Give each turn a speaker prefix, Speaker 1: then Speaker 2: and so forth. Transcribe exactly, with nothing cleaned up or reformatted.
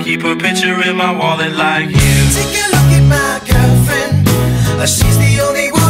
Speaker 1: keep a picture in my wallet like you.
Speaker 2: Take a look at my girlfriend, she's the only one